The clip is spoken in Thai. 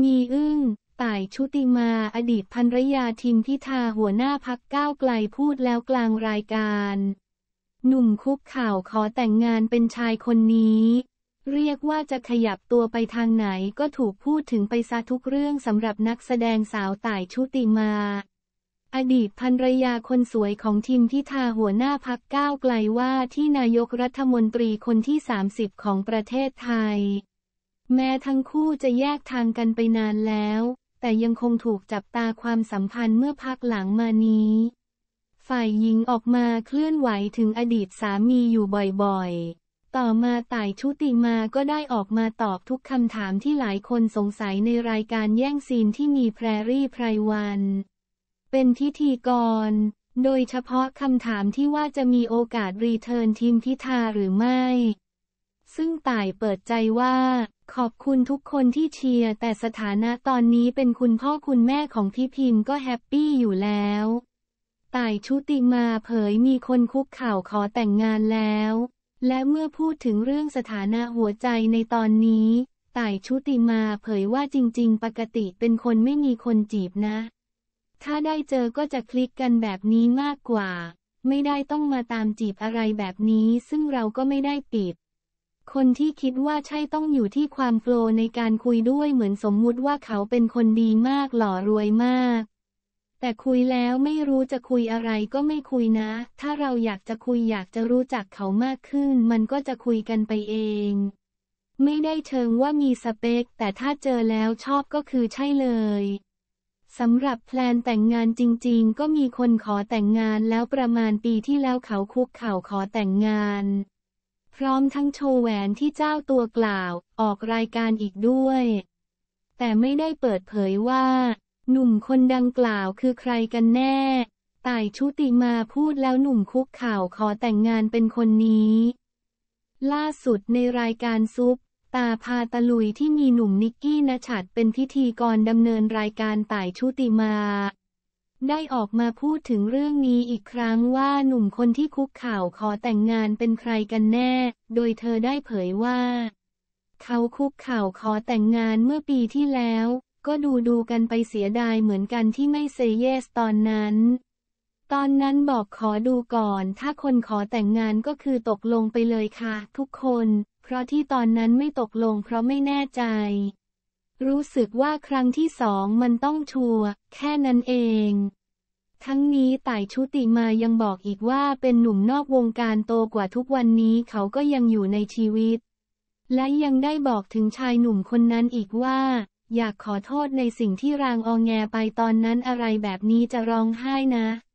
มีอึ้งต่ายชุติมาอดีตภรรยาทิมพิธาหัวหน้าพรรคก้าวไกลพูดแล้วกลางรายการหนุ่มคุกเข่าขอแต่งงานเป็นชายคนนี้เรียกว่าจะขยับตัวไปทางไหนก็ถูกพูดถึงไปซะทุกเรื่องสำหรับนักแสดงสาวต่ายชุติมาอดีตภรรยาคนสวยของทิมพิธาหัวหน้าพรรคก้าวไกลว่าที่นายกรัฐมนตรีคนที่30ของประเทศไทยแม้ทั้งคู่จะแยกทางกันไปนานแล้วแต่ยังคงถูกจับตาความสัมพันธ์เมื่อพักหลังมานี้ฝ่ายหญิงออกมาเคลื่อนไหวถึงอดีตสามีอยู่บ่อยๆต่อมาต่ายชุติมาก็ได้ออกมาตอบทุกคำถามที่หลายคนสงสัยในรายการแย่งซีนที่มีแพรรี่ไพรวันเป็นพิธีกรโดยเฉพาะคำถามที่ว่าจะมีโอกาสรีเทิร์นทิมพิธาหรือไม่ซึ่งต่ายเปิดใจว่าขอบคุณทุกคนที่เชียร์แต่สถานะตอนนี้เป็นคุณพ่อคุณแม่ของพี่พิมก็แฮปปี้อยู่แล้วต่ายชุติมาเผยมีคนคุกเข่าขอแต่งงานแล้วและเมื่อพูดถึงเรื่องสถานะหัวใจในตอนนี้ต่ายชุติมาเผยว่าจริงๆปกติเป็นคนไม่มีคนจีบนะถ้าได้เจอก็จะคลิกกันแบบนี้มากกว่าไม่ได้ต้องมาตามจีบอะไรแบบนี้ซึ่งเราก็ไม่ได้ปิดคนที่คิดว่าใช่ต้องอยู่ที่ความโฟลว์ในการคุยด้วยเหมือนสมมุติว่าเขาเป็นคนดีมากหล่อรวยมากแต่คุยแล้วไม่รู้จะคุยอะไรก็ไม่คุยนะถ้าเราอยากจะคุยอยากจะรู้จักเขามากขึ้นมันก็จะคุยกันไปเองไม่ได้เชิงว่ามีสเปคแต่ถ้าเจอแล้วชอบก็คือใช่เลยสำหรับแพลนแต่งงานจริงๆก็มีคนขอแต่งงานแล้วประมาณปีที่แล้วเขาคุกเข่าขอแต่งงานพร้อมทั้งโชว์แหวนที่เจ้าตัวกล่าวออกรายการอีกด้วยแต่ไม่ได้เปิดเผยว่าหนุ่มคนดังกล่าวคือใครกันแน่ต่ายชุติมาพูดแล้วหนุ่มคุกเข่าขอแต่งงานเป็นคนนี้ล่าสุดในรายการซุปตาพาตะลุยที่มีหนุ่มนิกกี้ณฉัตรเป็นพิธีกรดำเนินรายการต่ายชุติมาได้ออกมาพูดถึงเรื่องนี้อีกครั้งว่าหนุ่มคนที่คุกเข่าขอแต่งงานเป็นใครกันแน่โดยเธอได้เผยว่าเขาคุกเข่าขอแต่งงานเมื่อปีที่แล้วก็ดูกันไปเสียดายเหมือนกันที่ไม่เซเยสตอนนั้นบอกขอดูก่อนถ้าคนขอแต่งงานก็คือตกลงไปเลยค่ะทุกคนเพราะที่ตอนนั้นไม่ตกลงเพราะไม่แน่ใจรู้สึกว่าครั้งที่2มันต้องชัวร์แค่นั้นเองทั้งนี้ต่ายชุติมายังบอกอีกว่าเป็นหนุ่มนอกวงการโตกว่าทุกวันนี้เขาก็ยังอยู่ในชีวิตและยังได้บอกถึงชายหนุ่มคนนั้นอีกว่าอยากขอโทษในสิ่งที่รางอแงไปตอนนั้นอะไรแบบนี้จะร้องไห้นะ